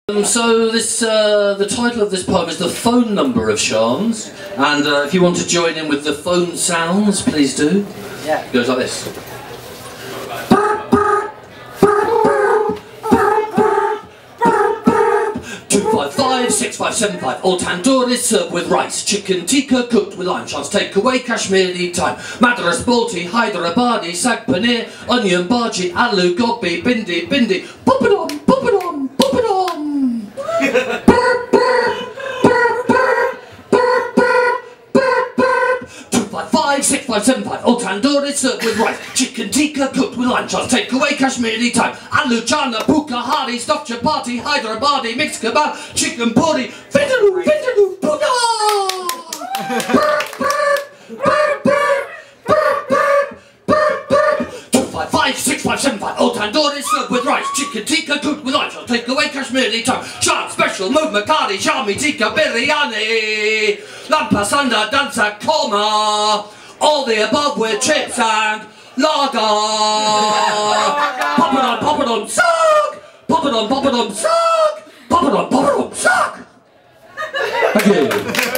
So this, the title of this poem is The Phone Number of Shaan's, and if you want to join in with the phone sounds, please do. Yeah. It goes like this. 255-6575, old tandoori served with rice, chicken tikka cooked with lime, Shaan's takeaway, Kashmiri time, Madras, Balti, Hyderabadi, sag paneer, onion bhaji, aloo gobi, bindi, pop it on, pop it on, pop it on. 255-6575, old tandoori served with rice, chicken tikka cooked with lime, Shaan's takeaway, Kashmiri time, aloo chana, puka hari, stuffed chapati, Hyderabadi, mixed kebab, chicken puri, vindaloo, puka! 255-6575, old tandoori served with rice, chicken tikka cooked with lime, Shaan's takeaway, Kashmiri time, Shaan special, mood makari, shami tikka biryani, lampa sanda dansa koma, all the above with chips and lager. Pop it on, suck! Pop it on, suck! Pop it on, suck! Thank you.